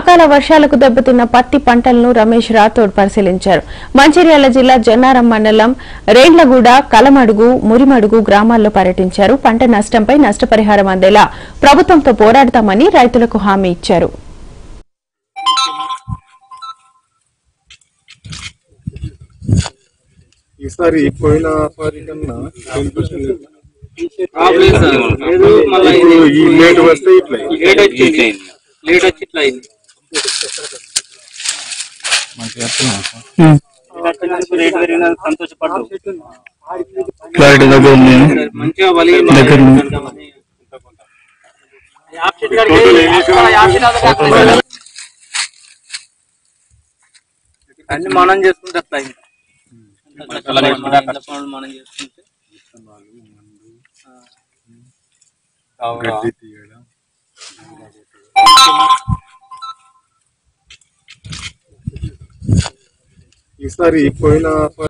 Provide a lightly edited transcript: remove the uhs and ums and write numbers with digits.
అకాల వర్షాలకు దెబ్బతిన్న పత్తి పంటలను రమేష్ రాథోడ్ పరిశీలించారు. మంచిర్యాల జిల్లా జన్నారం మండలం రేండ్లగూడ, కలమడుగు, మురిమడుగు గ్రామాల్లో పర్యటించారు. పంట నష్టంపై నష్టపరిహారం అందేలా ప్రభుత్వంతో పోరాడతామని రైతులకు హామీ ఇచ్చారు. ఈసారి పోయిన సారి కన్నా లేట్ వస్తే ఇట్లా క్లారిటీ దగ్గర ఉంది. అన్ని మనం చేసుకుంటే అట్లా మనం చేసుకుంటే ఈసారి పోయిన